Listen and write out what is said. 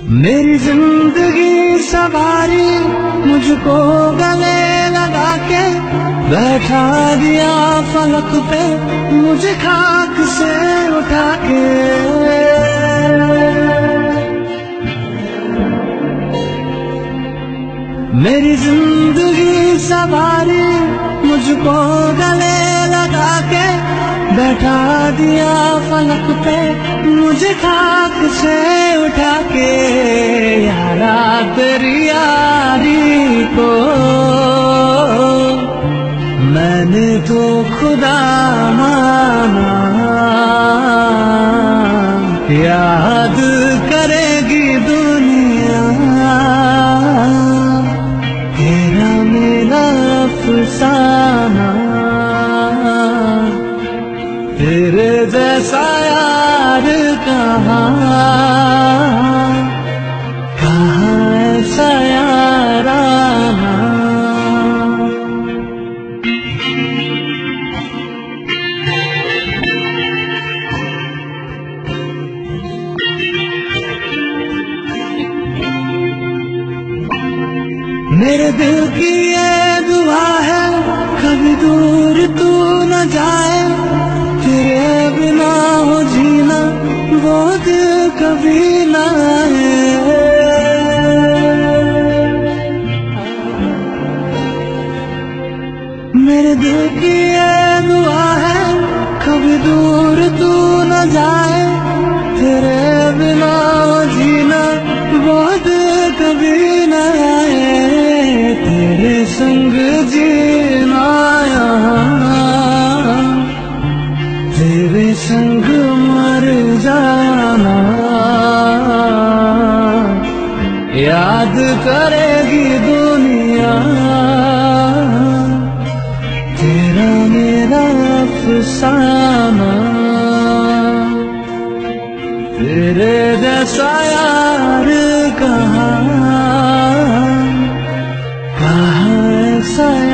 मेरी जिंदगी सवारी मुझको गले लगा के बैठा दिया फलक पे मुझे खाक से उठा के। मेरी जिंदगी सवारी मुझको गले लगा के बैठा दिया फलक पे मुझे खाक से उठा के। यारा तेरी यारी को मैंने तो खुदा माना, याद करेगी दुनिया तेरा मेरा अफसाना। तेरे जैसा यार कहाँ ऐसा याराना। मेरे दिल की ये दुआ है कभी दूर तू न जाए, तेरे बिना हो जीना वो दिल कभी ना आए। मेरे दिल की ये दुआ है कभी दूर तू न जाए, तेरे बिना हो जीना वो दिल कभी ना आए। तेरे संग जीना यहाँ तेरे संग मर जाना, याद करेगी दुनिया तेरा मेरा अफसाना। तेरे जैसा यार कहाँ ऐसा